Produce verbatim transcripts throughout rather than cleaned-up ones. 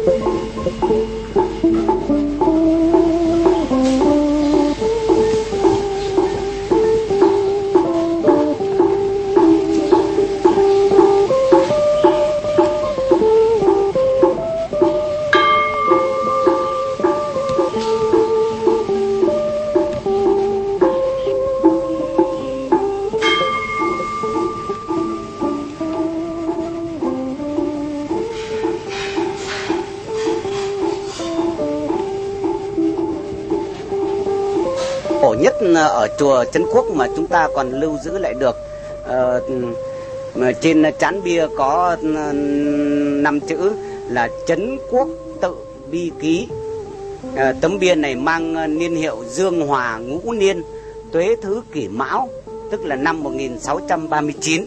Cổ nhất ở chùa Trấn Quốc mà chúng ta còn lưu giữ lại được, ờ, trên trán bia có năm chữ là Trấn Quốc Tự Bi Ký. ờ, Tấm bia này mang niên hiệu Dương Hòa Ngũ Niên Tuế Thứ Kỷ Mão, tức là năm một nghìn sáu trăm ba mươi chín.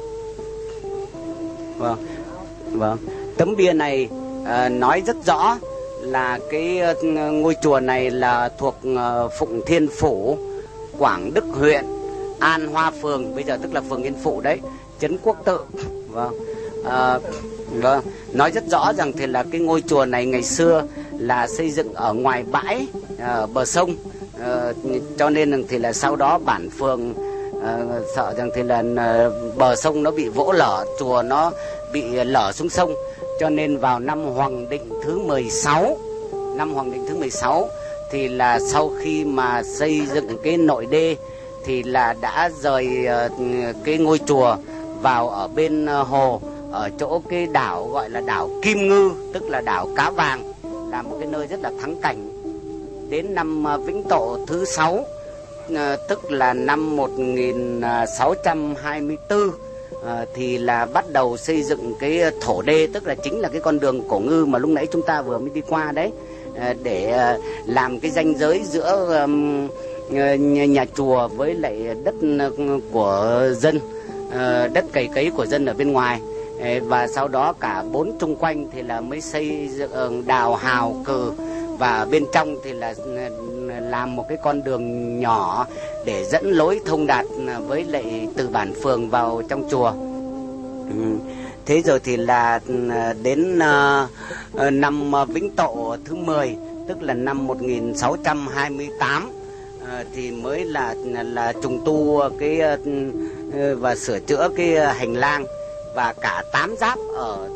Vâng, vâng. Tấm bia này uh, nói rất rõ là cái uh, ngôi chùa này là thuộc uh, Phụng Thiên Phủ, Quảng Đức huyện, An Hoa phường, bây giờ tức là phường Yên Phụ đấy, Trấn Quốc Tự. Vâng. Uh, vâng. Nói rất rõ rằng thì là cái ngôi chùa này ngày xưa là xây dựng ở ngoài bãi uh, bờ sông, uh, cho nên thì là sau đó bản phường uh, sợ rằng thì là uh, bờ sông nó bị vỗ lở, chùa nó bị lở xuống sông, cho nên vào năm Hoàng Định thứ mười sáu, năm Hoàng Định thứ mười sáu thì là sau khi mà xây dựng cái nội đê thì là đã rời uh, cái ngôi chùa vào ở bên uh, hồ, ở chỗ cái đảo gọi là đảo Kim Ngư, tức là đảo Cá Vàng, là một cái nơi rất là thắng cảnh. Đến năm uh, Vĩnh Tộ thứ sáu, uh, tức là năm một nghìn sáu trăm hai mươi tư, À, thì là bắt đầu xây dựng cái thổ đê, tức là chính là cái con đường cổ ngư mà lúc nãy chúng ta vừa mới đi qua đấy, à, để à, làm cái ranh giới giữa um, nhà, nhà chùa với lại đất của dân, à, đất cày cấy của dân ở bên ngoài. à, và sau đó cả bốn chung quanh thì là mới xây dựng đào hào cừ, và bên trong thì là làm một cái con đường nhỏ để dẫn lối thông đạt với lại từ bản phường vào trong chùa. Ừ. Thế rồi thì là đến uh, năm Vĩnh Tộ thứ mười, tức là năm một nghìn sáu trăm hai mươi tám, uh, thì mới là là trùng tu cái uh, và sửa chữa cái hành lang và cả tám giáp ở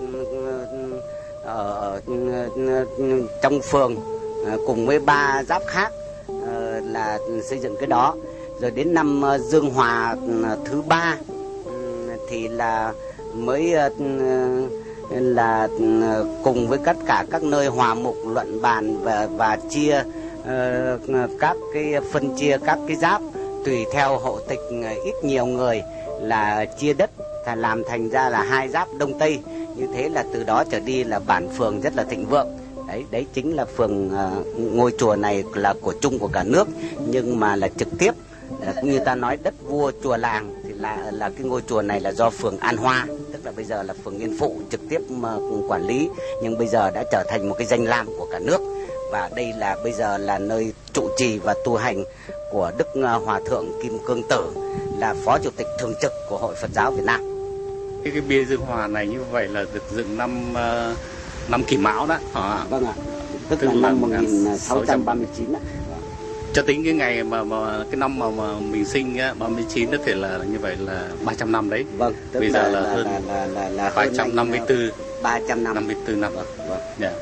ở trong phường, uh, cùng với ba giáp khác uh, là xây dựng cái đó. Rồi đến năm uh, Dương Hòa uh, thứ ba um, thì là mới uh, là uh, cùng với tất cả các nơi hòa mục luận bàn và và chia uh, các cái phân chia các cái giáp tùy theo hộ tịch uh, ít nhiều người là chia đất, là làm thành ra là hai giáp Đông Tây. Như thế là từ đó trở đi là bản phường rất là thịnh vượng. Đấy, đấy chính là phường, uh, ngôi chùa này là của chung của cả nước, nhưng mà là trực tiếp, uh, cũng như ta nói đất vua chùa làng, thì là là cái ngôi chùa này là do phường An Hoa, tức là bây giờ là phường Yên Phụ trực tiếp uh, quản lý, nhưng bây giờ đã trở thành một cái danh lam của cả nước. Và đây là bây giờ là nơi trụ trì và tu hành của Đức uh, Hòa Thượng Kim Cương Tử, là Phó Chủ tịch thường trực của Hội Phật giáo Việt Nam. Cái, cái bia Dương Hòa này như vậy là được dựng năm uh, năm Kỷ Mão đó. À. Vâng ạ, tức, tức là năm một nghìn sáu trăm ba mươi chín ạ. Cho tính cái ngày mà, mà cái năm mà, mà mình sinh á, ba mươi chín đó thì là như vậy là ba trăm năm đấy. Vâng, tức bây là, giờ là, là hơn là, là, là, là ba trăm năm mươi tư, ba trăm năm. năm mươi tư năm. Vâng, vâng. Yeah.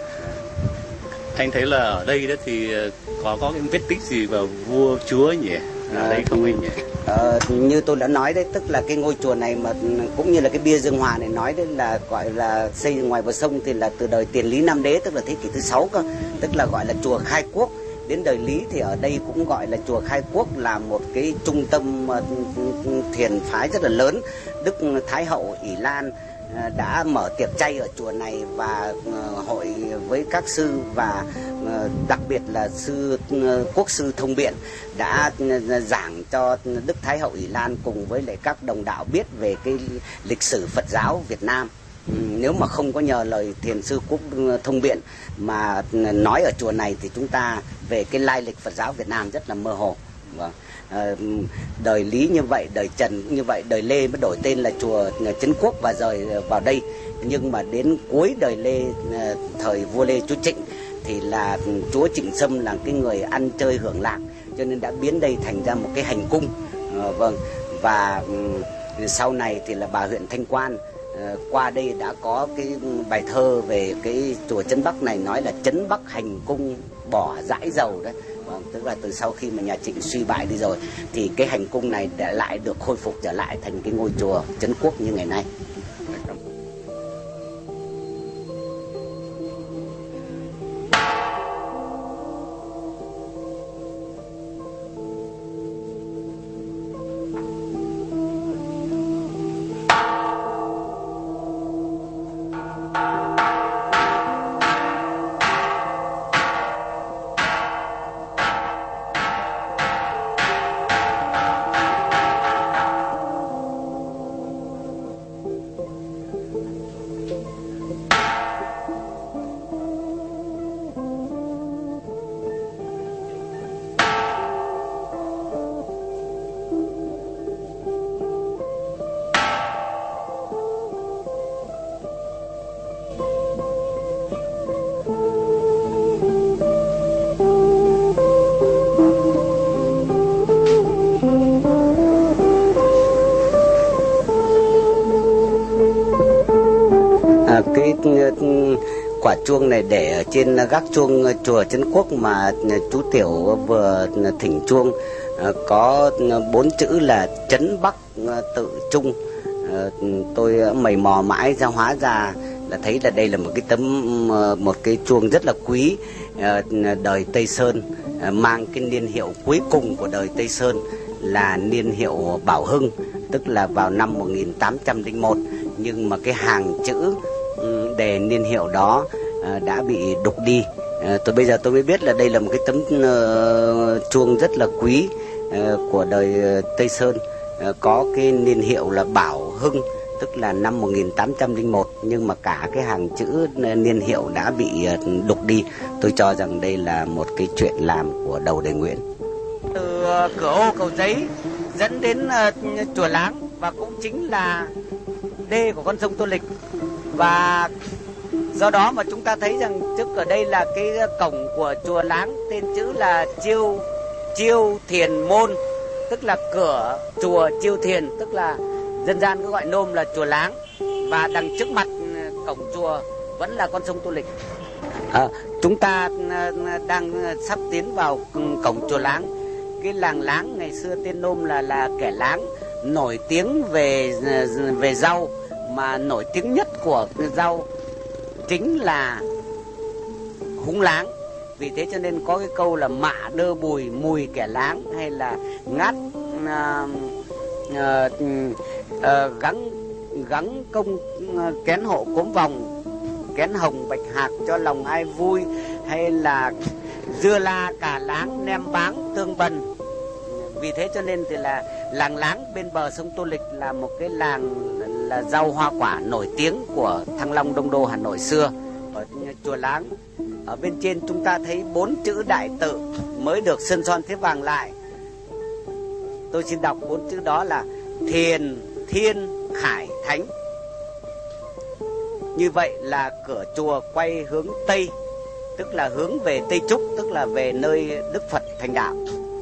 Anh thấy là ở đây đó thì có có cái vết tích gì vào vua chúa nhỉ? Ở à, đây không anh nhỉ? Ờ, như tôi đã nói đấy, tức là cái ngôi chùa này mà cũng như là cái bia Dương Hòa này nói đấy là gọi là xây ngoài bờ sông thì là từ đời Tiền Lý Nam Đế, tức là thế kỷ thứ sáu cơ, tức là gọi là chùa Khai Quốc. Đến đời Lý thì ở đây cũng gọi là chùa Khai Quốc, là một cái trung tâm thiền phái rất là lớn. Đức Thái Hậu Ỷ Lan đã mở tiệc chay ở chùa này, và hội với các sư và đặc biệt là sư Quốc sư Thông Biện đã giảng cho Đức Thái Hậu Ỷ Lan cùng với lại các đồng đạo biết về cái lịch sử Phật giáo Việt Nam. Nếu mà không có nhờ lời thiền sư Quốc Thông Biện mà nói ở chùa này thì chúng ta về cái lai lịch Phật giáo Việt Nam rất là mơ hồ. Vâng. À, đời Lý như vậy, đời Trần như vậy, đời Lê mới đổi tên là chùa Trấn Quốc và rời vào đây. Nhưng mà đến cuối đời Lê, thời vua Lê Chúa Trịnh, thì là chúa Trịnh Sâm là cái người ăn chơi hưởng lạc, cho nên đã biến đây thành ra một cái hành cung. À, vâng, và sau này thì là bà huyện Thanh Quan à, qua đây đã có cái bài thơ về cái chùa Trấn Bắc này, nói là Trấn Bắc hành cung bỏ dãi dầu đấy. Vâng, tức là từ sau khi mà nhà Trịnh suy bại đi rồi thì cái hành cung này đã lại được khôi phục trở lại thành cái ngôi chùa Trấn Quốc như ngày nay. Cái quả chuông này để ở trên gác chuông chùa Trấn Quốc mà chú Tiểu vừa thỉnh chuông, có bốn chữ là Trấn Bắc Tự Trung. Tôi mày mò mãi ra hóa ra là thấy là đây là một cái tấm một cái chuông rất là quý, đời Tây Sơn, mang cái niên hiệu cuối cùng của đời Tây Sơn là niên hiệu Bảo Hưng, tức là vào năm một nghìn tám trăm lẻ một. Nhưng mà cái hàng chữ đề niên hiệu đó đã bị đục đi. Tôi bây giờ tôi mới biết là đây là một cái tấm chuông rất là quý của đời Tây Sơn, có cái niên hiệu là Bảo Hưng, tức là năm một nghìn tám trăm lẻ một, nhưng mà cả cái hàng chữ niên hiệu đã bị đục đi. Tôi cho rằng đây là một cái chuyện làm của đầu đời Nguyễn. Từ cửa ô Cầu Giấy dẫn đến chùa Láng, và cũng chính là đê của con sông Tô Lịch. Và do đó mà chúng ta thấy rằng trước ở đây là cái cổng của chùa Láng, tên chữ là Chiêu Chiêu Thiền Môn, tức là cửa chùa Chiêu Thiền, tức là dân gian cứ gọi nôm là chùa Láng. Và đằng trước mặt cổng chùa vẫn là con sông Tô Lịch. À, chúng ta đang sắp tiến vào cổng chùa Láng. Cái làng Láng ngày xưa tên nôm là là Kẻ Láng, nổi tiếng về về rau, mà nổi tiếng nhất của rau chính là húng láng. Vì thế cho nên có cái câu là mạ đơ bùi mùi kẻ láng, hay là ngát uh, uh, uh, gắng gắng công uh, kén hộ cốm vòng, kén hồng bạch hạc cho lòng ai vui, hay là dưa la cả láng nem báng tương bần. Vì thế cho nên thì là làng Láng bên bờ sông Tô Lịch là một cái làng là rau hoa quả nổi tiếng của Thăng Long Đông Đô Hà Nội xưa. Ở chùa Láng, ở bên trên chúng ta thấy bốn chữ đại tự mới được sơn son thiếp vàng lại. Tôi xin đọc bốn chữ đó là Thiền Thiên Khải Thánh. Như vậy là cửa chùa quay hướng Tây, tức là hướng về Tây Trúc, tức là về nơi Đức Phật thành đạo.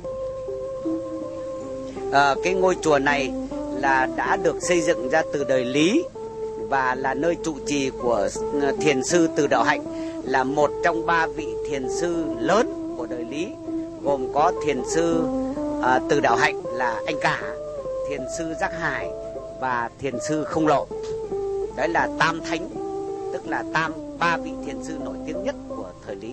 À, cái ngôi chùa này là đã được xây dựng ra từ đời Lý và là nơi trụ trì của thiền sư Từ Đạo Hạnh, là một trong ba vị thiền sư lớn của đời Lý, gồm có thiền sư à, Từ Đạo Hạnh là anh cả, thiền sư Giác Hải và thiền sư Không Lộ. Đấy là tam thánh, tức là tam ba vị thiền sư nổi tiếng nhất của thời Lý.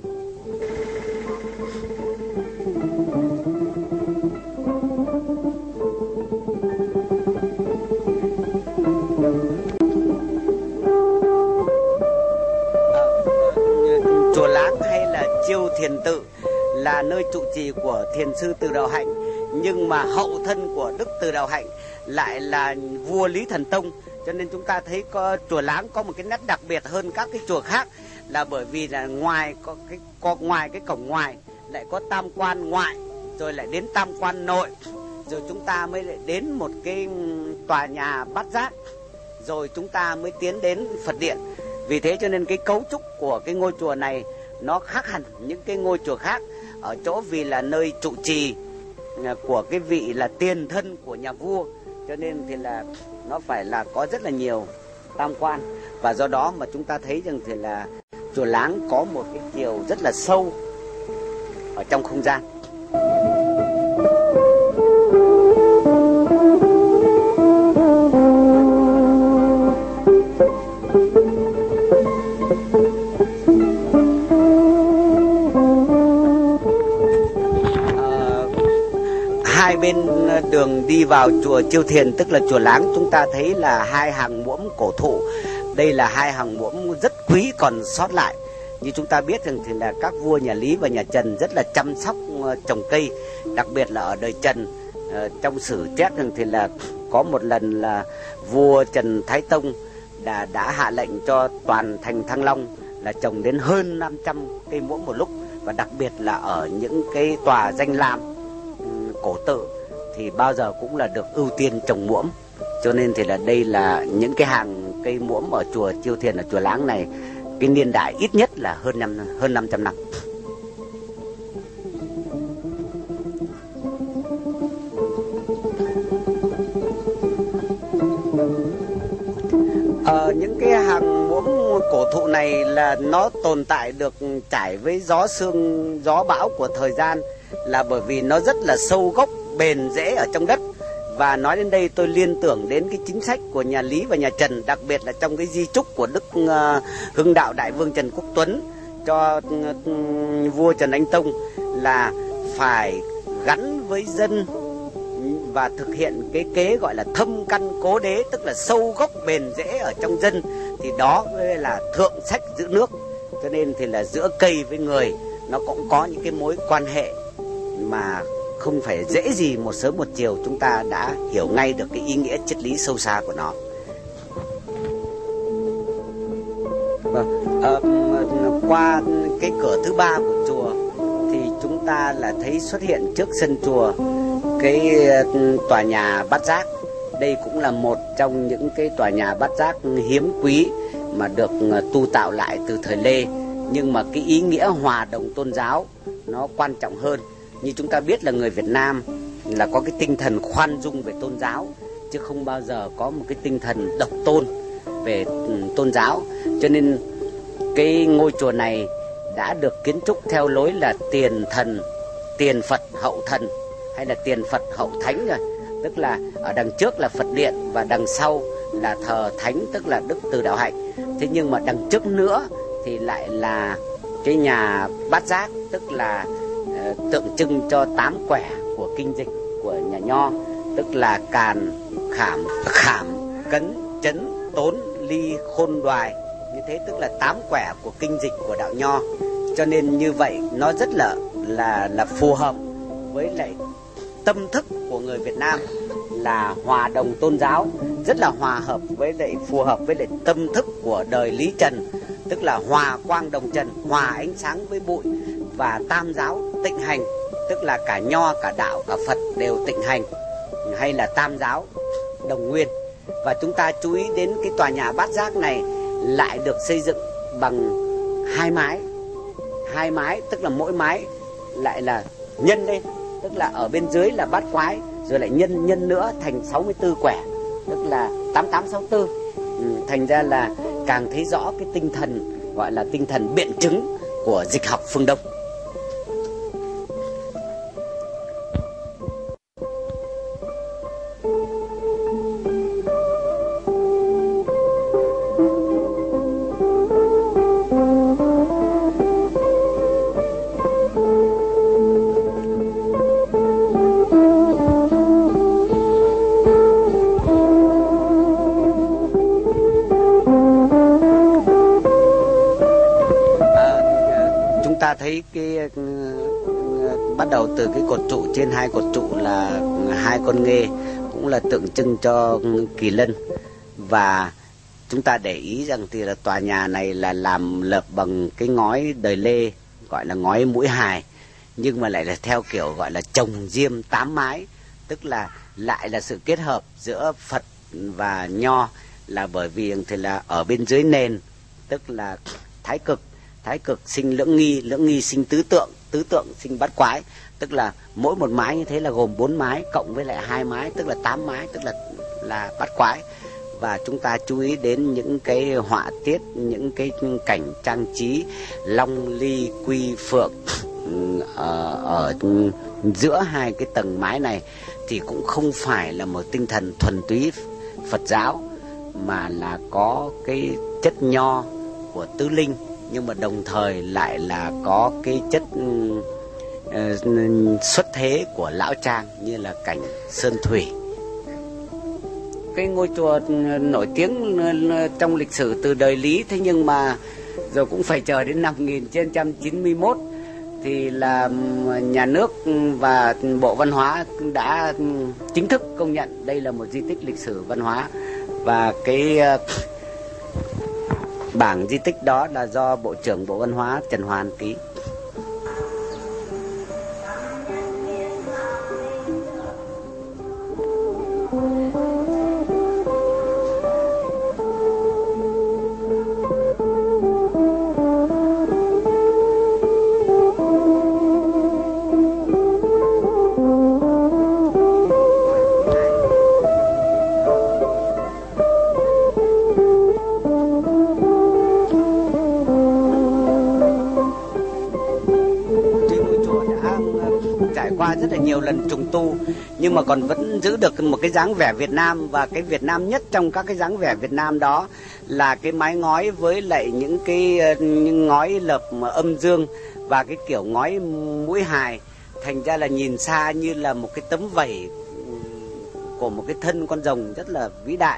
Chùa Láng hay là Chiêu Thiền Tự là nơi trụ trì của thiền sư Từ Đạo Hạnh, nhưng mà hậu thân của Đức Từ Đạo Hạnh lại là vua Lý Thần Tông. Cho nên chúng ta thấy có chùa Láng có một cái nét đặc biệt hơn các cái chùa khác, là bởi vì là ngoài có cái có ngoài cái cổng ngoài lại có tam quan ngoại rồi lại đến tam quan nội, rồi chúng ta mới lại đến một cái tòa nhà bát giác, rồi chúng ta mới tiến đến Phật điện. Vì thế cho nên cái cấu trúc của cái ngôi chùa này nó khác hẳn những cái ngôi chùa khác ở chỗ vì là nơi trụ trì của cái vị là tiền thân của nhà vua, cho nên thì là nó phải là có rất là nhiều tam quan. Và do đó mà chúng ta thấy rằng thì là chùa Láng có một cái chiều rất là sâu ở trong không gian. Hai bên đường đi vào chùa Chiêu Thiền, tức là chùa Láng, chúng ta thấy là hai hàng muỗng cổ thụ. Đây là hai hàng muỗng rất quý còn sót lại. Như chúng ta biết rằng thì là các vua nhà Lý và nhà Trần rất là chăm sóc trồng cây, đặc biệt là ở đời Trần. Trong sử chép rằng thì là có một lần là vua Trần Thái Tông đã, đã hạ lệnh cho toàn thành Thăng Long là trồng đến hơn năm trăm cây muỗng một lúc, và đặc biệt là ở những cái tòa danh lam cổ tự thì bao giờ cũng là được ưu tiên trồng muỗng. Cho nên thì là đây là những cái hàng cây muỗng ở chùa Chiêu Thiền, ở chùa Láng này, cái niên đại ít nhất là hơn năm hơn năm trăm năm. Ờ, những cái hàng muỗng cổ thụ này là nó tồn tại được trải với gió sương gió bão của thời gian, là bởi vì nó rất là sâu gốc bền rễ ở trong đất. Và nói đến đây tôi liên tưởng đến cái chính sách của nhà Lý và nhà Trần, đặc biệt là trong cái di chúc của Đức uh, Hưng Đạo Đại Vương Trần Quốc Tuấn cho uh, vua Trần Anh Tông là phải gắn với dân và thực hiện cái kế gọi là thâm căn cố đế, tức là sâu gốc bền rễ ở trong dân, thì đó mới là thượng sách giữ nước. Cho nên thì là giữa cây với người nó cũng có những cái mối quan hệ mà không phải dễ gì một sớm một chiều chúng ta đã hiểu ngay được cái ý nghĩa triết lý sâu xa của nó. À, qua cái cửa thứ ba của chùa thì chúng ta là thấy xuất hiện trước sân chùa cái tòa nhà bát giác. Đây cũng là một trong những cái tòa nhà bát giác hiếm quý mà được tu tạo lại từ thời Lê, nhưng mà cái ý nghĩa hòa đồng tôn giáo nó quan trọng hơn. Như chúng ta biết là người Việt Nam là có cái tinh thần khoan dung về tôn giáo, chứ không bao giờ có một cái tinh thần độc tôn về tôn giáo. Cho nên cái ngôi chùa này đã được kiến trúc theo lối là tiền thần, tiền Phật hậu thần, hay là tiền Phật hậu thánh rồi. Tức là ở đằng trước là Phật điện và đằng sau là thờ thánh, tức là Đức Từ Đạo Hạnh. Thế nhưng mà đằng trước nữa thì lại là cái nhà bát giác, tức là uh, tượng trưng cho tám quẻ của kinh dịch của nhà Nho, tức là càn, khảm, khảm, cấn, chấn, tốn, ly, khôn, đoài. Như thế tức là tám quẻ của kinh dịch của đạo Nho. Cho nên như vậy nó rất là là là phù hợp với lại tâm thức của người Việt Nam là hòa đồng tôn giáo, rất là hòa hợp với lại phù hợp với lại tâm thức của đời Lý Trần, tức là hòa quang đồng trần, hòa ánh sáng với bụi, và tam giáo tịnh hành, tức là cả Nho, cả Đạo, cả Phật đều tịnh hành, hay là tam giáo đồng nguyên. Và chúng ta chú ý đến cái tòa nhà bát giác này lại được xây dựng bằng hai mái, hai mái tức là mỗi mái lại là nhân lên, tức là ở bên dưới là bát quái, rồi lại nhân nhân nữa thành sáu mươi tư quẻ, tức là tám tám sáu tư. Ừ, thành ra là càng thấy rõ cái tinh thần gọi là tinh thần biện chứng của dịch học phương Đông. Thấy cái uh, bắt đầu từ cái cột trụ, trên hai cột trụ là hai con nghê, cũng là tượng trưng cho kỳ lân. Và chúng ta để ý rằng thì là tòa nhà này là làm lợp bằng cái ngói đời Lê, gọi là ngói mũi hài. nhưng mà lại là theo kiểu gọi là chồng diêm tám mái, tức là lại là sự kết hợp giữa Phật và Nho, là bởi vì thì là ở bên dưới nền, tức là thái cực, thái cực sinh lưỡng nghi, lưỡng nghi sinh tứ tượng, tứ tượng sinh bát quái, tức là mỗi một mái như thế là gồm bốn mái cộng với lại hai mái, tức là tám mái, tức là là bát quái. Và chúng ta chú ý đến những cái họa tiết, những cái cảnh trang trí long ly quy phượng ở, ở giữa hai cái tầng mái này, thì cũng không phải là một tinh thần thuần túy Phật giáo, mà là có cái chất Nho của tứ linh, nhưng mà đồng thời lại là có cái chất uh, xuất thế của lão trang, như là cảnh sơn thủy. Cái ngôi chùa nổi tiếng trong lịch sử từ đời Lý, thế nhưng mà rồi cũng phải chờ đến năm một nghìn chín trăm chín mươi mốt thì là nhà nước và Bộ Văn hóa đã chính thức công nhận đây là một di tích lịch sử văn hóa, và cái bảng di tích đó là do Bộ trưởng Bộ Văn hóa Trần Hoàn ký. Rất là nhiều lần trùng tu nhưng mà còn vẫn giữ được một cái dáng vẻ Việt Nam, và cái Việt Nam nhất trong các cái dáng vẻ Việt Nam đó là cái mái ngói với lại những cái những ngói lợp âm dương và cái kiểu ngói mũi hài, thành ra là nhìn xa như là một cái tấm vảy của một cái thân con rồng rất là vĩ đại.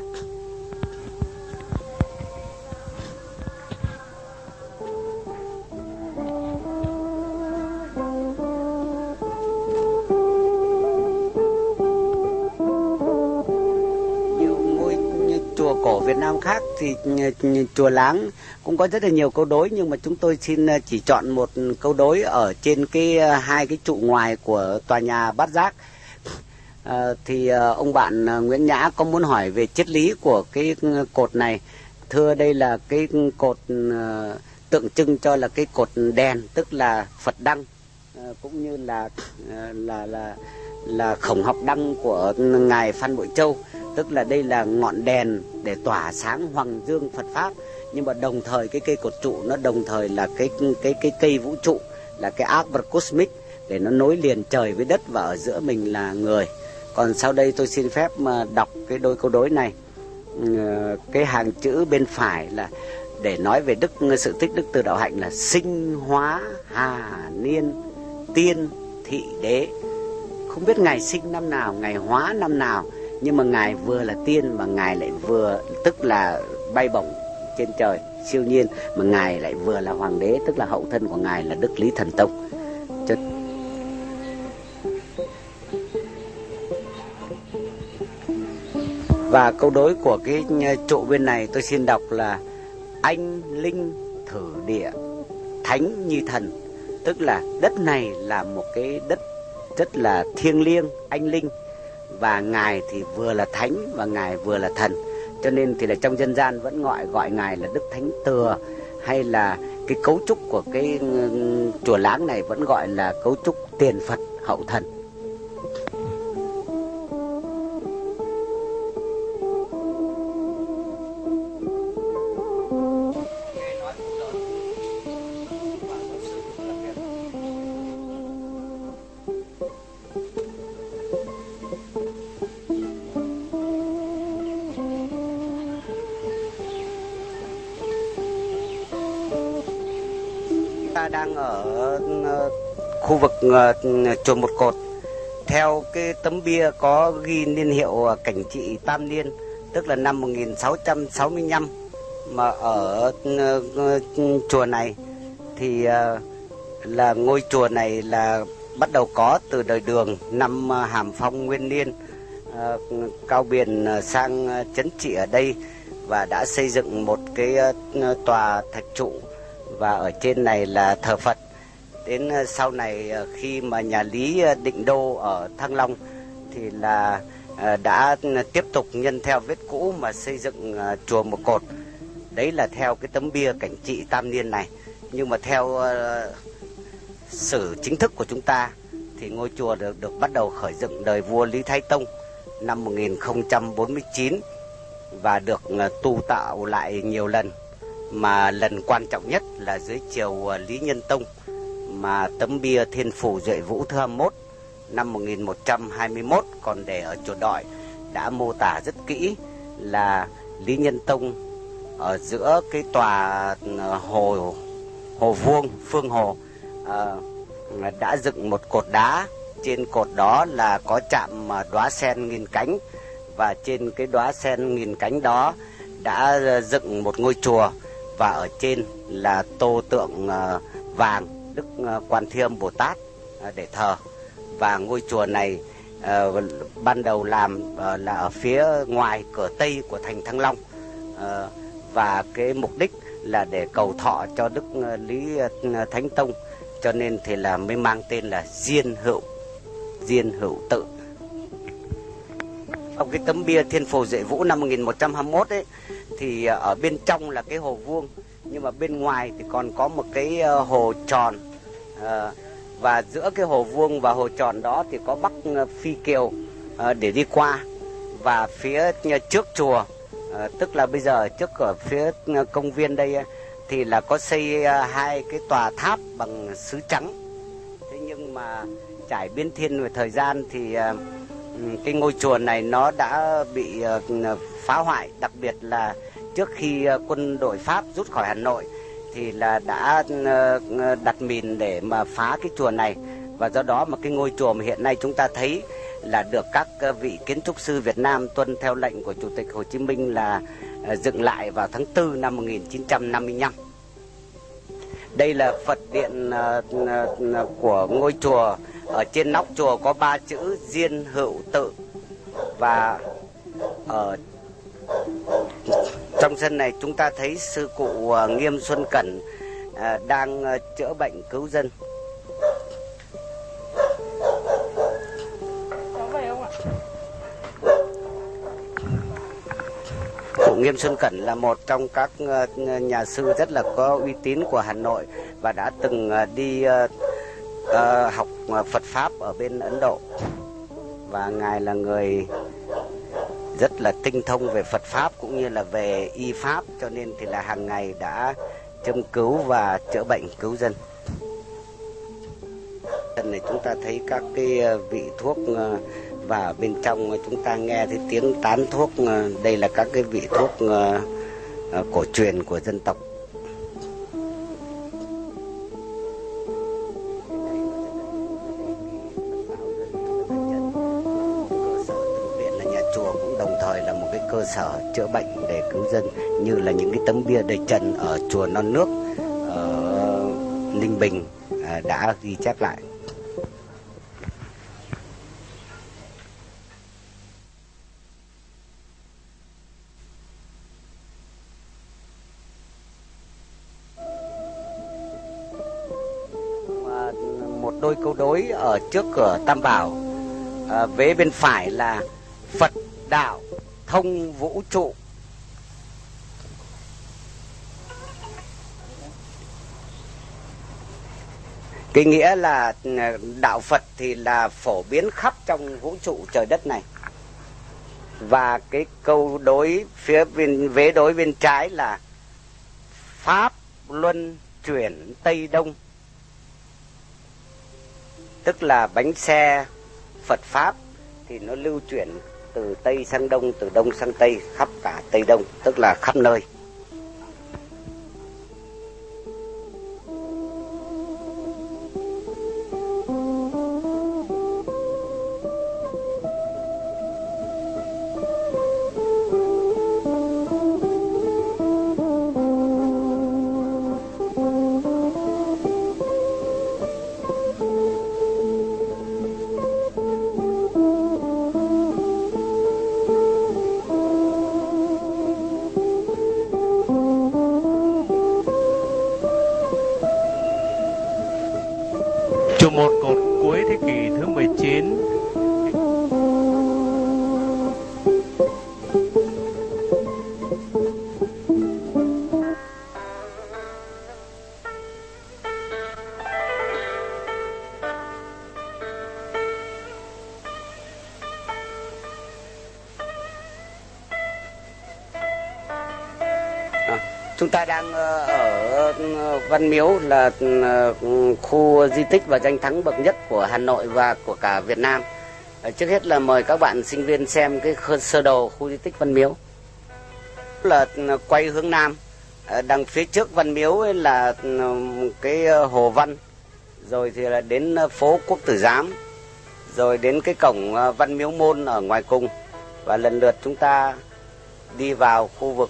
Cổ Việt Nam khác thì chùa Láng cũng có rất là nhiều câu đối, nhưng mà chúng tôi xin chỉ chọn một câu đối ở trên cái hai cái trụ ngoài của tòa nhà Bát Giác. À, thì ông bạn Nguyễn Nhã có muốn hỏi về triết lý của cái cột này. Thưa, đây là cái cột tượng trưng cho là cái cột đèn, tức là Phật đăng, cũng như là là là là khổng học đăng của ngài Phan Bội Châu, tức là đây là ngọn đèn để tỏa sáng hoàng dương Phật pháp, nhưng mà đồng thời cái cây cột trụ nó đồng thời là cái cái cái cây vũ trụ, là cái arc cosmic để nó nối liền trời với đất, và ở giữa mình là người. Còn sau đây tôi xin phép mà đọc cái đôi câu đối này. Cái hàng chữ bên phải là để nói về đức sự tích đức từ đạo hạnh là sinh hóa hà niên tiên thị đế. Không biết ngài sinh năm nào, ngài hóa năm nào, nhưng mà ngài vừa là tiên mà ngài lại vừa tức là bay bổng trên trời siêu nhiên, mà ngài lại vừa là hoàng đế, tức là hậu thân của ngài là Đức Lý Thần Tông. Cho... Và câu đối của cái trụ bên này tôi xin đọc là anh linh thử địa thánh như thần, tức là đất này là một cái đất rất là thiêng liêng, anh linh, và ngài thì vừa là thánh và ngài vừa là thần, cho nên thì là trong dân gian vẫn gọi gọi ngài là Đức Thánh Từa, hay là cái cấu trúc của cái chùa Láng này vẫn gọi là cấu trúc tiền Phật hậu thần. Ta đang ở khu vực chùa Một Cột. Theo cái tấm bia có ghi niên hiệu Cảnh Trị Tam Niên, tức là năm một nghìn sáu trăm sáu mươi lăm, mà ở chùa này thì là ngôi chùa này là bắt đầu có từ đời Đường, năm Hàm Phong Nguyên Niên. Cao Biền sang trấn trị ở đây và đã xây dựng một cái tòa thạch trụ, và ở trên này là thờ Phật. Đến sau này khi mà nhà Lý định đô ở Thăng Long thì là đã tiếp tục nhân theo vết cũ mà xây dựng chùa Một Cột. Đấy là theo cái tấm bia cảnh trị tam niên này. Nhưng mà theo sử chính thức của chúng ta thì ngôi chùa được, được bắt đầu khởi dựng đời vua Lý Thái Tông năm một nghìn không trăm bốn mươi chín và được tu tạo lại nhiều lần, mà lần quan trọng nhất là dưới triều Lý Nhân Tông, mà tấm bia Thiên Phủ Duệ Vũ thứ hai mươi mốt năm một nghìn một trăm hai mươi mốt còn để ở chùa Đọi đã mô tả rất kỹ là Lý Nhân Tông ở giữa cái tòa hồ hồ Vuông Phương Hồ à, đã dựng một cột đá. Trên cột đó là có chạm đóa sen nghìn cánh, và trên cái đóa sen nghìn cánh đó đã dựng một ngôi chùa, và ở trên là tô tượng vàng Đức Quan Thế Âm Bồ Tát để thờ. Và ngôi chùa này uh, ban đầu làm uh, là ở phía ngoài cửa Tây của thành Thăng Long, uh, và cái mục đích là để cầu thọ cho Đức Lý Thánh Tông, cho nên thì là mới mang tên là Diên Hữu Diên Hữu Tự. Trong cái tấm bia Thiên Phủ Duệ Vũ năm một nghìn một trăm hai mươi mốt ấy thì ở bên trong là cái hồ vuông, nhưng mà bên ngoài thì còn có một cái hồ tròn, uh, và giữa cái hồ vuông và hồ tròn đó thì có bắc phi kiều uh, để đi qua. Và phía trước chùa, uh, tức là bây giờ trước ở phía công viên đây thì là có xây uh, hai cái tòa tháp bằng sứ trắng. Thế nhưng mà trải biến thiên về thời gian thì uh, cái ngôi chùa này nó đã bị uh, phá hoại, đặc biệt là trước khi uh, quân đội Pháp rút khỏi Hà Nội thì là đã uh, đặt mìn để mà phá cái chùa này. Và do đó mà cái ngôi chùa mà hiện nay chúng ta thấy là được các uh, vị kiến trúc sư Việt Nam tuân theo lệnh của Chủ tịch Hồ Chí Minh là uh, dựng lại vào tháng tư năm một nghìn chín trăm năm mươi lăm. Đây là Phật điện uh, uh, của ngôi chùa. Ở trên nóc chùa có ba chữ Diên Hữu Tự, và ở trong sân này chúng ta thấy sư cụ Nghiêm Xuân Cẩn đang chữa bệnh cứu dân. Cụ Nghiêm Xuân Cẩn là một trong các nhà sư rất là có uy tín của Hà Nội và đã từng đi uh, học Phật Pháp ở bên Ấn Độ, và ngài là người rất là tinh thông về Phật Pháp cũng như là về y Pháp, cho nên thì là hàng ngày đã châm cứu và chữa bệnh cứu dân. Lần này chúng ta thấy các cái vị thuốc, và bên trong chúng ta nghe thấy tiếng tán thuốc. Đây là các cái vị thuốc cổ truyền của dân tộc. Cơ sở chữa bệnh để cứu dân, như là những cái tấm bia đầy trần ở chùa Non Nước ở Ninh Bình đã ghi chép lại. Một đôi câu đối ở trước cửa Tam Bảo, à, vế bên phải là Phật đạo thông vũ trụ. Cái nghĩa là đạo Phật thì là phổ biến khắp trong vũ trụ trời đất này. Và cái câu đối phía bên vế đối bên trái là Pháp luân chuyển Tây Đông, tức là bánh xe Phật Pháp thì nó lưu chuyển từ Tây sang Đông, từ Đông sang Tây, khắp cả Tây Đông, tức là khắp nơi. một cột cuối thế kỷ thứ mười chín. Chúng ta đang ở Văn Miếu, là khu di tích và danh thắng bậc nhất của Hà Nội và của cả Việt Nam. Trước hết là mời các bạn sinh viên xem cái sơ đồ khu di tích Văn Miếu. Là quay hướng Nam, đằng phía trước Văn Miếu ấy là cái Hồ Văn, rồi thì là đến phố Quốc Tử Giám, rồi đến cái cổng Văn Miếu Môn ở ngoài cùng. Và lần lượt chúng ta đi vào khu vực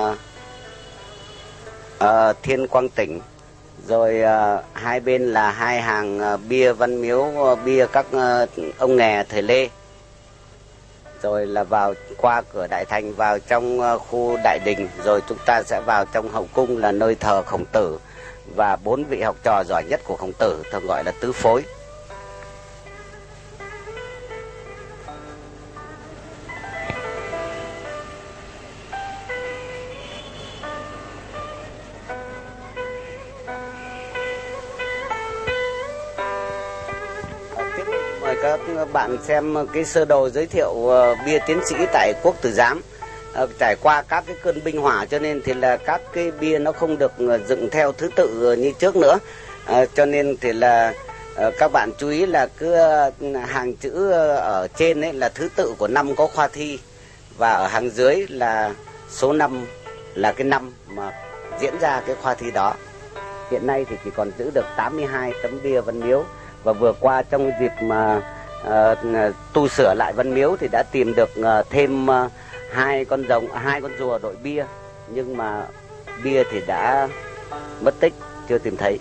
Uh, Thiên Quang Tỉnh, rồi uh, hai bên là hai hàng uh, bia Văn Miếu, uh, bia các uh, ông nghè thời Lê, rồi là vào qua cửa Đại Thành vào trong uh, khu Đại Đình, rồi chúng ta sẽ vào trong hậu cung là nơi thờ Khổng Tử và bốn vị học trò giỏi nhất của Khổng Tử, thường gọi là tứ phối. Các bạn xem cái sơ đồ giới thiệu uh, bia tiến sĩ tại Quốc Tử Giám. Uh, trải qua các cái cơn binh hỏa cho nên thì là các cái bia nó không được uh, dựng theo thứ tự uh, như trước nữa. Uh, cho nên thì là uh, các bạn chú ý là cứ uh, hàng chữ uh, ở trên ấy là thứ tự của năm có khoa thi, và ở hàng dưới là số năm là cái năm mà diễn ra cái khoa thi đó. Hiện nay thì chỉ còn giữ được tám mươi hai tấm bia Văn Miếu, và vừa qua trong dịp mà uh, tu sửa lại Văn Miếu thì đã tìm được uh, thêm uh, hai con rồng, hai con rùa đội bia, nhưng mà bia thì đã mất tích, chưa tìm thấy.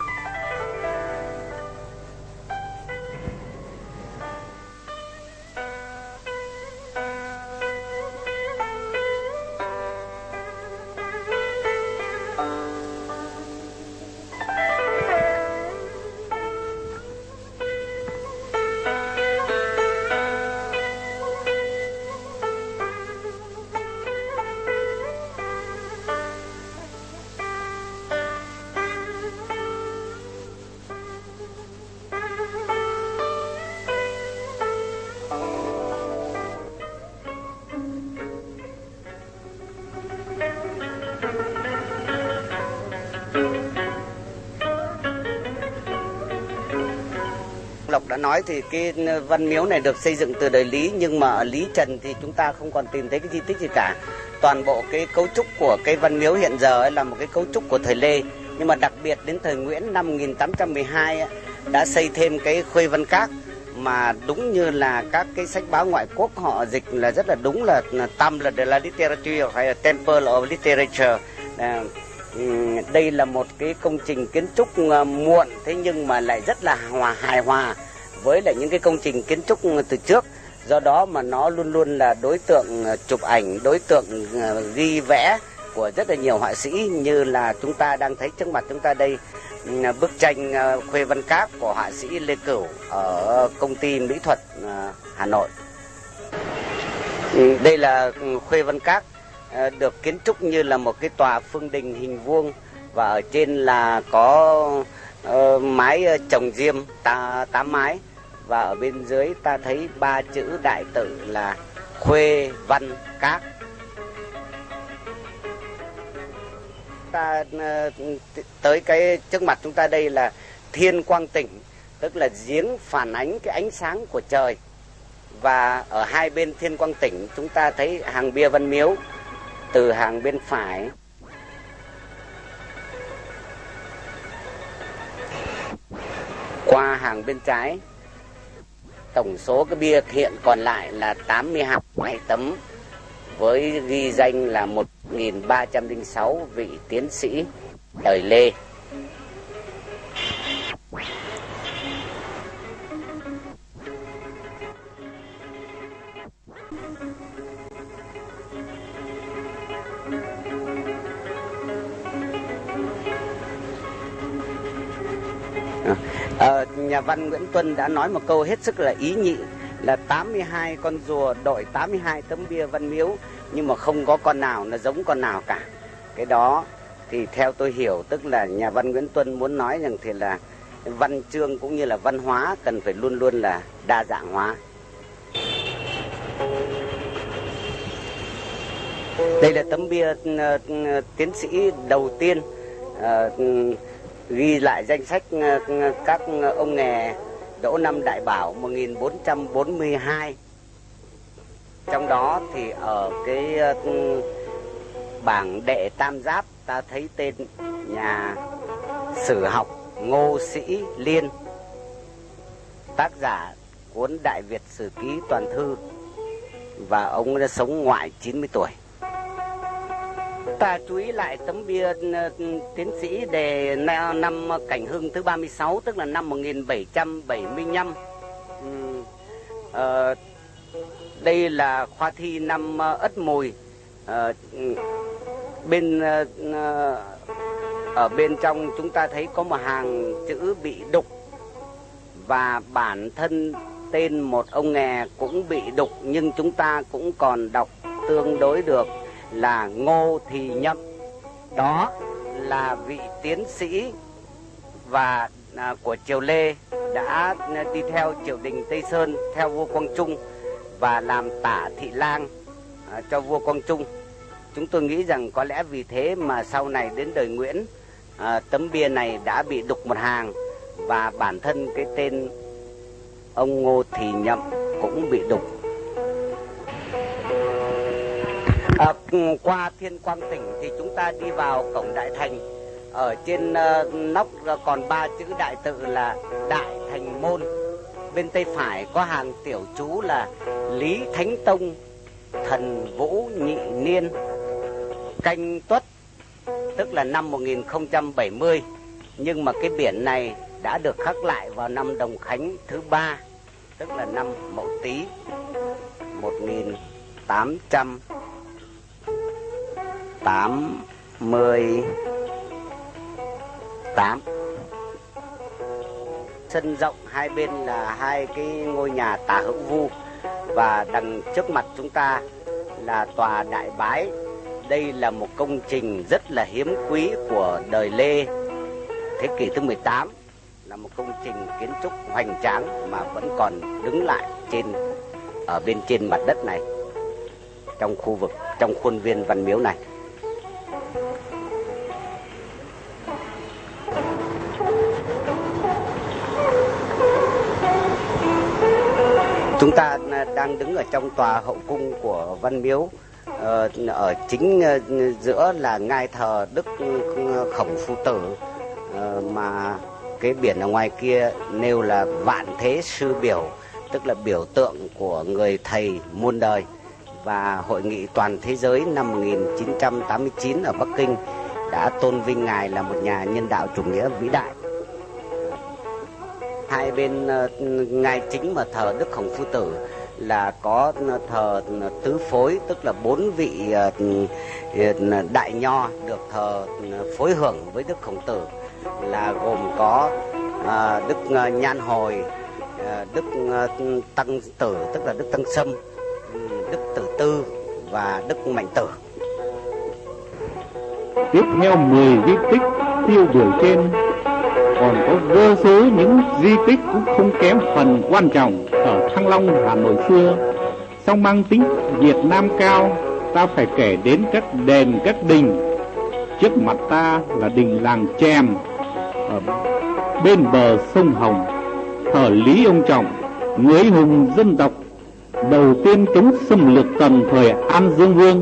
Lộc đã nói thì cái Văn Miếu này được xây dựng từ đời Lý, nhưng mà ở Lý Trần thì chúng ta không còn tìm thấy cái di tích gì cả. Toàn bộ cái cấu trúc của cái Văn Miếu hiện giờ ấy là một cái cấu trúc của thời Lê, nhưng mà đặc biệt đến thời Nguyễn năm một nghìn tám trăm mười hai ấy, đã xây thêm cái Khuê Văn Các, mà đúng như là các cái sách báo ngoại quốc họ dịch là rất là đúng, là, là Temple de la Literature hay là Temple of Literature. À, đây là một cái công trình kiến trúc muộn, thế nhưng mà lại rất là hòa hài hòa với lại những cái công trình kiến trúc từ trước. Do đó mà nó luôn luôn là đối tượng chụp ảnh, đối tượng ghi vẽ của rất là nhiều họa sĩ, như là chúng ta đang thấy trước mặt chúng ta đây, bức tranh Khuê Văn Các của họa sĩ Lê Cửu ở công ty mỹ thuật Hà Nội. Đây là Khuê Văn Các, được kiến trúc như là một cái tòa phương đình hình vuông, và ở trên là có uh, mái trồng diêm ta, tám mái, và ở bên dưới ta thấy ba chữ đại tự là Khuê Văn Các. Ta uh, tới cái trước mặt chúng ta đây là Thiên Quang Tỉnh, tức là giếng phản ánh cái ánh sáng của trời, và ở hai bên Thiên Quang Tỉnh chúng ta thấy hàng bia Văn Miếu. Từ hàng bên phải qua hàng bên trái, tổng số cái bia hiện còn lại là tám mươi hai tấm, với ghi danh là một nghìn ba trăm lẻ sáu vị tiến sĩ đời Lê. À, nhà văn Nguyễn Tuân đã nói một câu hết sức là ý nhị, là tám mươi hai con rùa đội tám mươi hai tấm bia Văn Miếu, nhưng mà không có con nào nó giống con nào cả. Cái đó thì theo tôi hiểu, tức là nhà văn Nguyễn Tuân muốn nói rằng thì là văn chương cũng như là văn hóa cần phải luôn luôn là đa dạng hóa. Đây là tấm bia uh, tiến sĩ đầu tiên uh, ghi lại danh sách uh, các ông nghè Đỗ Năm Đại Bảo một nghìn bốn trăm bốn mươi hai. Trong đó thì ở cái uh, bảng đệ tam giáp ta thấy tên nhà sử học Ngô Sĩ Liên, tác giả cuốn Đại Việt Sử Ký Toàn Thư, và ông đã sống ngoại chín mươi tuổi. Ta chú ý lại tấm bia uh, tiến sĩ đề năm Cảnh Hưng thứ ba mươi sáu, tức là năm một nghìn bảy trăm bảy mươi lăm. uhm, uh, Đây là khoa thi năm uh, Ất Mùi. uh, Bên uh, ở bên trong chúng ta thấy có một hàng chữ bị đục, và bản thân tên một ông nghè cũng bị đục, nhưng chúng ta cũng còn đọc tương đối được là Ngô Thì Nhậm. Đó là vị tiến sĩ và à, của triều Lê đã đi theo triều đình Tây Sơn theo vua Quang Trung và làm tả thị lang à, cho vua Quang Trung. Chúng tôi nghĩ rằng có lẽ vì thế mà sau này đến đời Nguyễn, à, tấm bia này đã bị đục một hàng, và bản thân cái tên ông Ngô Thì Nhậm cũng bị đục. À, qua Thiên Quang Tỉnh thì chúng ta đi vào cổng Đại Thành. Ở trên uh, nóc còn ba chữ đại tự là Đại Thành Môn. Bên tay phải có hàng tiểu chú là Lý Thánh Tông Thần Vũ Nhị Niên Canh Tuất, tức là năm một nghìn không trăm bảy mươi. Nhưng mà cái biển này đã được khắc lại vào năm Đồng Khánh thứ ba, tức là năm Mậu Tý một nghìn tám trăm tám mươi tám. Sân rộng hai bên là hai cái ngôi nhà Tả Hữu Vu, và đằng trước mặt chúng ta là tòa Đại Bái. Đây là một công trình rất là hiếm quý của đời Lê thế kỷ thứ mười tám, là một công trình kiến trúc hoành tráng mà vẫn còn đứng lại trên ở bên trên mặt đất này, trong khu vực, trong khuôn viên Văn Miếu này. Chúng ta đang đứng ở trong tòa hậu cung của Văn Miếu. Ở chính giữa là ngai thờ Đức Khổng Phu Tử, mà cái biển ở ngoài kia nêu là Vạn Thế Sư Biểu, tức là biểu tượng của người thầy muôn đời. Và Hội nghị Toàn Thế giới năm một nghìn chín trăm tám mươi chín ở Bắc Kinh đã tôn vinh Ngài là một nhà nhân đạo chủ nghĩa vĩ đại. Hai bên ngai chính mà thờ Đức Khổng Phu Tử là có thờ tứ phối, tức là bốn vị đại nho được thờ phối hưởng với Đức Khổng Tử, là gồm có Đức Nhan Hồi, Đức Tăng Tử, tức là Đức Tăng Sâm, Đức Tử Tư và Đức Mạnh Tử. Tiếp theo mười di tích tiêu biểu trên, còn có vô số những di tích cũng không kém phần quan trọng ở Thăng Long, Hà Nội xưa. Song mang tính Việt Nam cao, ta phải kể đến các đền, các đình. Trước mặt ta là đình Làng Chèm ở bên bờ sông Hồng, thờ Lý Ông Trọng, người anh hùng dân tộc đầu tiên chống xâm lược Tần thời An Dương Vương.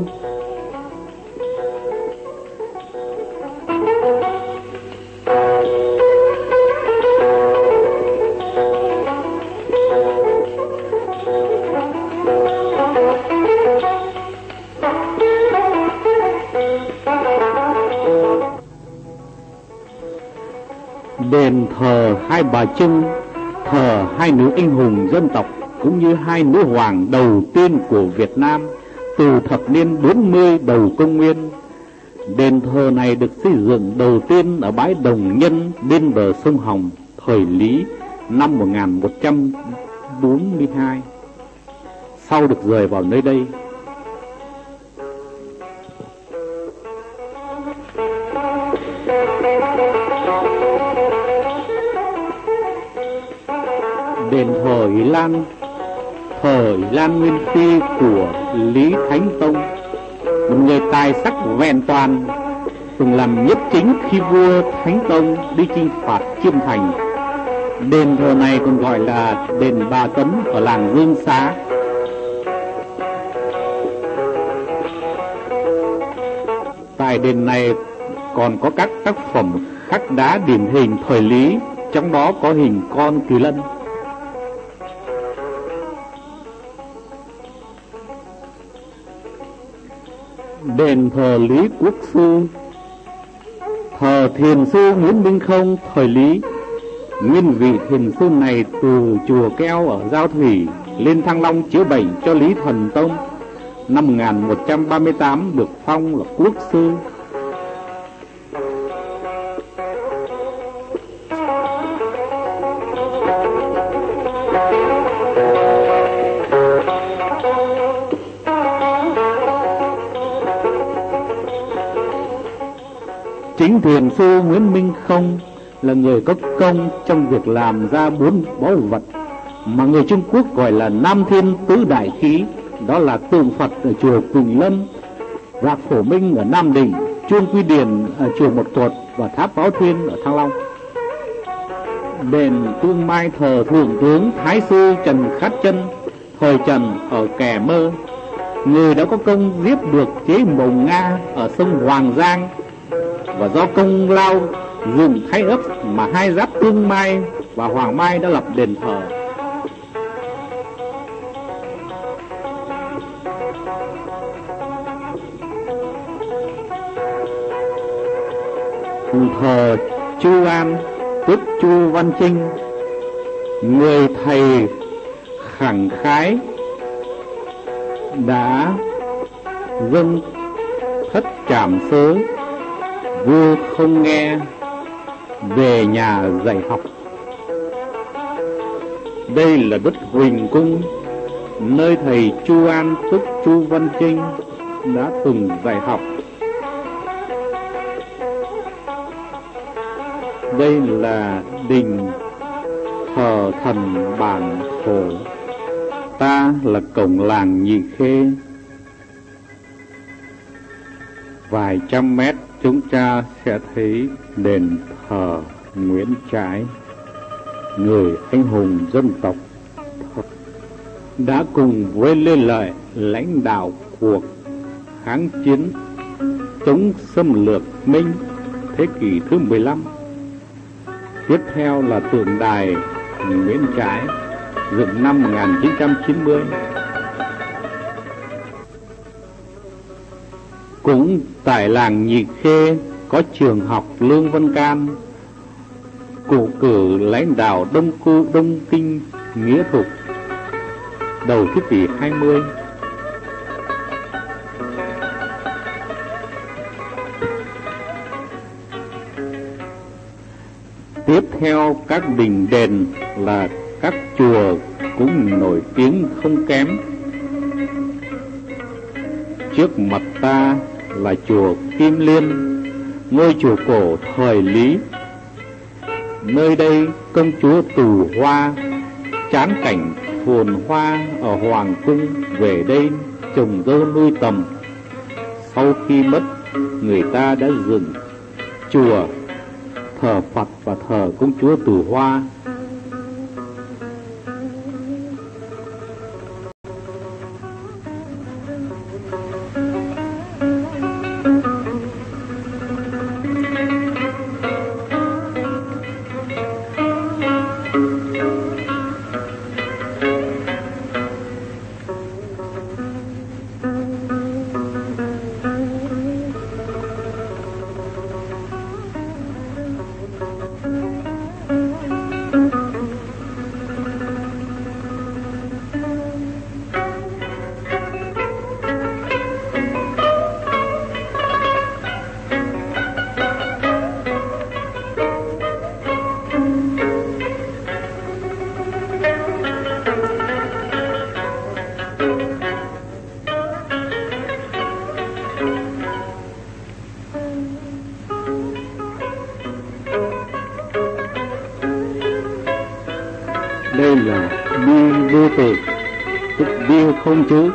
Đền thờ Hai Bà Trưng, thờ hai nữ anh hùng dân tộc cũng như hai nữ hoàng đầu tiên của Việt Nam từ thập niên bốn mươi đầu công nguyên. Đền thờ này được xây dựng đầu tiên ở bãi Đồng Nhân bên bờ sông Hồng, thời Lý năm một nghìn một trăm bốn mươi hai. Sau được rời vào nơi đây, đền thờ Ý Lan, thờ Ý Lan Nguyên Phi của Lý Thánh Tông, một người tài sắc vẹn toàn, từng làm nhiếp chính khi vua Thánh Tông đi chinh phạt Chiêm Thành. Đền thờ này còn gọi là đền Bà Tấn ở làng Dương Xá. Tại đền này còn có các tác phẩm khắc đá điển hình thời Lý, trong đó có hình con Kỳ Lân. Đền thờ Lý Quốc Sư, thờ Thiền sư Nguyễn Minh Không thời Lý. Nguyên vị thiền sư này từ chùa Keo ở Giao Thủy lên Thăng Long chữa bệnh cho Lý Thần Tông. Năm một nghìn một trăm ba mươi tám được phong là quốc sư. Chính thiền sư Nguyễn Minh Không là người có công trong việc làm ra bốn báu vật mà người Trung Quốc gọi là Nam Thiên Tứ Đại Khí. Đó là tượng Phật ở chùa Quỳnh Lâm, Rạc Phổ Minh ở Nam Định, Chuông Quy Điển ở chùa Một Tuột và Tháp Báo Thiên ở Thăng Long. Đền Tương Mai thờ Thượng tướng Thái sư Trần Khát Chân thời Trần ở Kẻ Mơ, người đã có công giết được chế Mồng Nga ở sông Hoàng Giang, và do công lao dùng Thái ấp mà hai giáp Tương Mai và Hoàng Mai đã lập đền thờ. Thờ Chu An, tức Chu Văn Trinh, người thầy khẳng khái đã dâng thất trảm sớ, vua không nghe, về nhà dạy học. Đây là đất Huỳnh Cung, nơi thầy Chu An tức Chu Văn Trinh đã từng dạy học. Đây là đình thờ thần Bản Thổ. Ta là cổng làng Nhị Khê. Vài trăm mét chúng ta sẽ thấy đền thờ Nguyễn Trãi, người anh hùng dân tộc đã cùng với Lê Lợi lãnh đạo cuộc kháng chiến chống xâm lược Minh thế kỷ thứ mười lăm. Tiếp theo là tượng đài Nguyễn Trãi, dựng năm một nghìn chín trăm chín mươi. Cũng tại làng Nhị Khê có trường học Lương Văn Can, cụ cử lãnh đạo Đông Cư Đông Kinh Nghĩa Thục đầu thế kỷ hai mươi. Tiếp theo các đình đền là các chùa cũng nổi tiếng không kém. Trước mặt ta là chùa Kim Liên, ngôi chùa cổ thời Lý. Nơi đây công chúa Từ Hoa chán cảnh phồn hoa ở Hoàng cung về đây trồng dâu nuôi tầm. Sau khi mất, người ta đã dựng chùa thờ Phật và thờ công chúa Từ Hoa. Đây là bia vô tử, tức bia không chữ.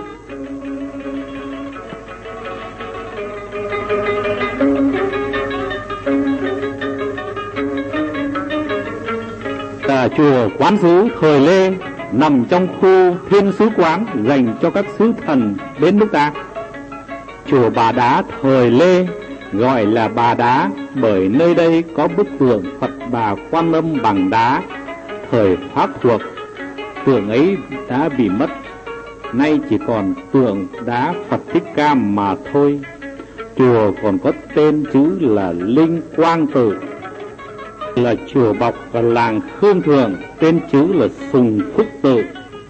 Là chùa Quán Sứ thời Lê, nằm trong khu thiên sứ quán dành cho các sứ thần đến nước ta. Chùa Bà Đá thời Lê gọi là Bà Đá bởi nơi đây có bức tượng Phật Bà Quan Âm bằng đá thời Pháp thuộc. Tượng ấy đã bị mất, nay chỉ còn tượng đá Phật Thích Ca mà thôi. Chùa còn có tên chữ là Linh Quang Tự, là chùa bọc ở làng Khương Thường, tên chữ là Sùng Phúc Tự.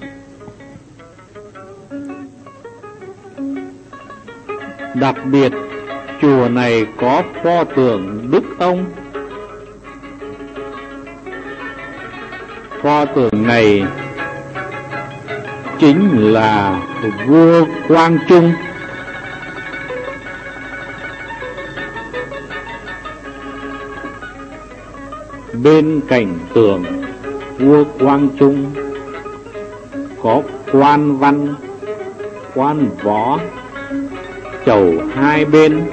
Đặc biệt, chùa này có pho tượng Đức Ông. Pho tượng này chính là vua Quang Trung. Bên cạnh tượng vua Quang Trung có quan văn, quan võ, chầu hai bên.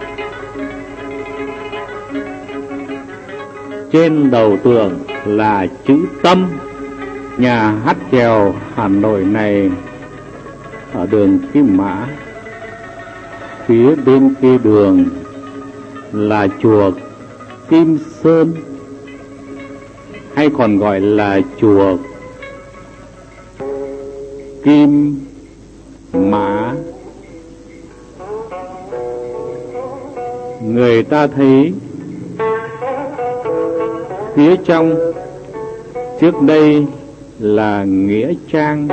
Trên đầu tượng là chữ Tâm. Nhà hát chèo Hà Nội này ở đường Kim Mã. Phía bên kia đường là chùa Kim Sơn, hay còn gọi là chùa Kim Mã. Người ta thấy phía trong trước đây là nghĩa trang.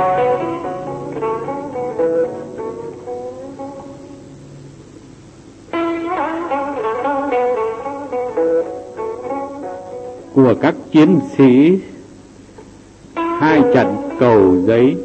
Của các chiến sĩ hai trận Cầu Giấy.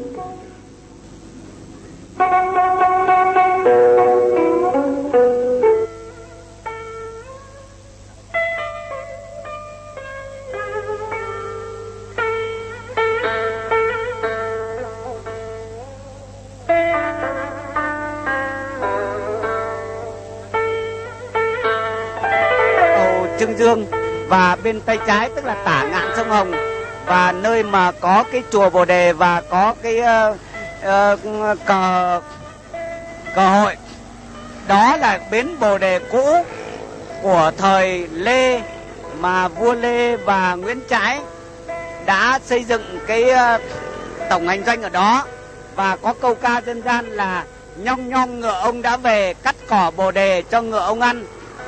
Trương Dương, và bên tay trái tức là tả ngạn sông Hồng, và nơi mà có cái chùa Bồ Đề và có cái uh, uh, cờ cờ hội, đó là bến Bồ Đề cũ của thời Lê, mà vua Lê và Nguyễn Trãi đã xây dựng cái uh, tổng hành doanh ở đó. Và có câu ca dân gian là nhong nhong ngựa ông đã về, cắt cỏ Bồ Đề cho ngựa ông ăn.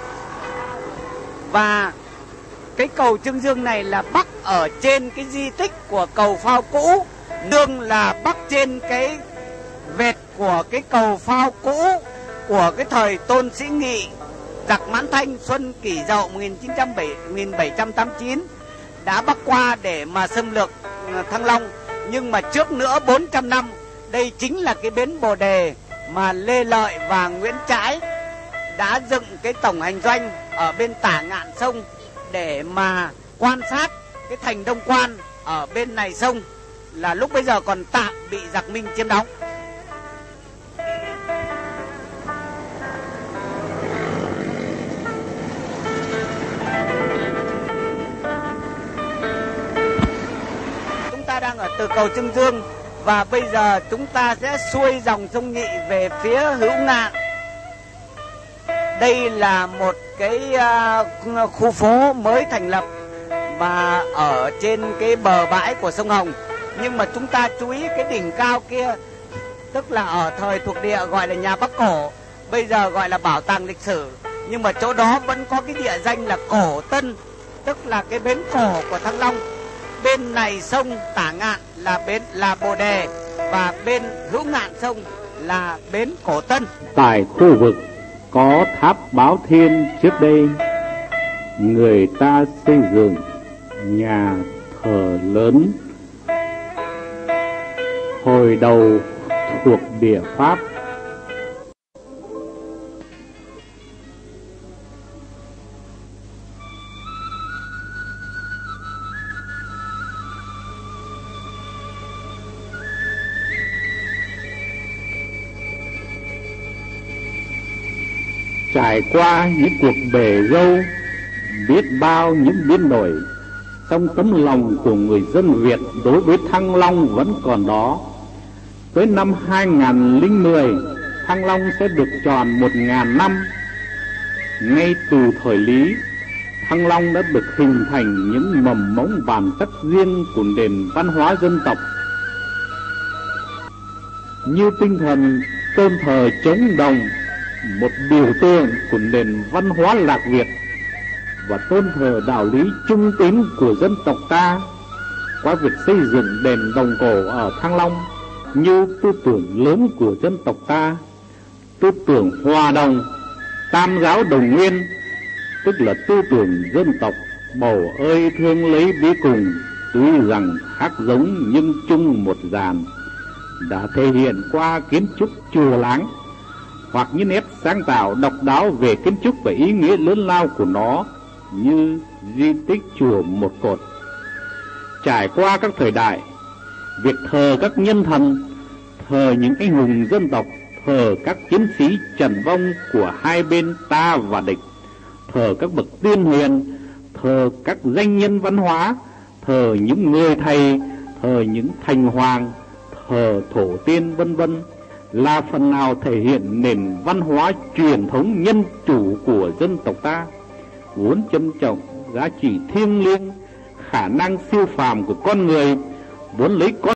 Và cái cầu Trương Dương này là bắc ở trên cái di tích của cầu phao cũ, nương là bắc trên cái vệt của cái cầu phao cũ của cái thời Tôn Sĩ Nghị, giặc Mãn Thanh Xuân Kỷ Dậu một nghìn bảy trăm tám mươi chín đã bắc qua để mà xâm lược Thăng Long. Nhưng mà trước nữa bốn trăm năm, đây chính là cái bến Bồ Đề mà Lê Lợi và Nguyễn Trãi đã dựng cái tổng hành doanh ở bên tả ngạn sông để mà quan sát cái thành Đông Quan ở bên này sông, là lúc bây giờ còn tạm bị giặc Minh chiếm đóng. Chúng ta đang ở từ cầu Trương Dương, và bây giờ chúng ta sẽ xuôi dòng sông Nhị về phía Hữu Ngạn. Đây là một cái uh, khu phố mới thành lập mà ở trên cái bờ bãi của sông Hồng. Nhưng mà chúng ta chú ý cái đỉnh cao kia, tức là ở thời thuộc địa gọi là nhà Bắc Cổ, bây giờ gọi là bảo tàng lịch sử. Nhưng mà chỗ đó vẫn có cái địa danh là Cổ Tân, tức là cái bến cổ của Thăng Long. Bên này sông Tả Ngạn là bến là Bồ Đề, và bên Hữu Ngạn sông là bến Cổ Tân. Tại khu vực có tháp Báo Thiên trước đây, người ta xây dựng nhà thờ lớn hồi đầu thuộc địa Pháp. Trải qua những cuộc bể dâu, biết bao những biến đổi, trong tấm lòng của người dân Việt đối với Thăng Long vẫn còn đó. Tới năm hai nghìn lẻ mười, Thăng Long sẽ được tròn một nghìn năm. Ngay từ thời Lý, Thăng Long đã được hình thành những mầm mống bản chất riêng của nền văn hóa dân tộc, như tinh thần tôn thờ chống đồng, một biểu tượng của nền văn hóa Lạc Việt, và tôn thờ đạo lý trung tín của dân tộc ta qua việc xây dựng đền đồng cổ ở Thăng Long như tư tưởng lớn của dân tộc ta, tư tưởng hòa đồng, tam giáo đồng nguyên, tức là tư tưởng dân tộc bầu ơi thương lấy bí cùng, tuy rằng khác giống nhưng chung một dàn, đã thể hiện qua kiến trúc chùa láng, hoặc những nét sáng tạo độc đáo về kiến trúc và ý nghĩa lớn lao của nó, như di tích chùa Một Cột. Trải qua các thời đại, việc thờ các nhân thần, thờ những anh hùng dân tộc, thờ các chiến sĩ trần vong của hai bên ta và địch, thờ các bậc tiên hiền, thờ các danh nhân văn hóa, thờ những người thầy, thờ những thành hoàng, thờ thổ tiên vân vân, là phần nào thể hiện nền văn hóa truyền thống nhân chủ của dân tộc ta, vốn trân trọng giá trị thiêng liêng, khả năng siêu phàm của con người, vốn lấy con